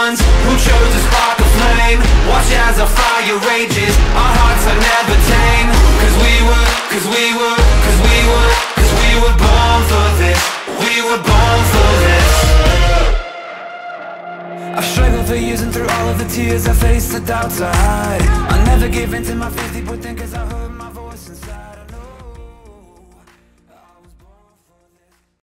ones who chose to spark a flame. Watch as our fire rages, our hearts are never tame. Cause we were born for this. We were born for this. I've struggled for years, and through all of the tears I faced, the doubts I hide. I'll never give in to my fears, people think 'cause I